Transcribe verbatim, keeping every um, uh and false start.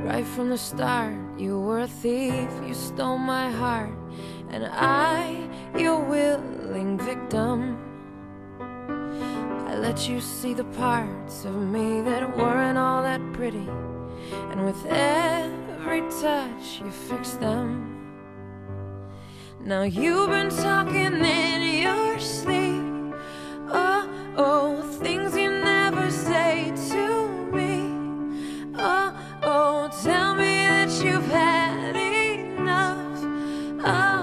Right from the start, you were a thief, you stole my heart, and I, your willing victim. I let you see the parts of me that weren't all that pretty, and with every touch you fixed them. Now you've been talking in your sleep, oh, oh, things you never say to me. Oh, oh, tell me that you've had enough. Oh,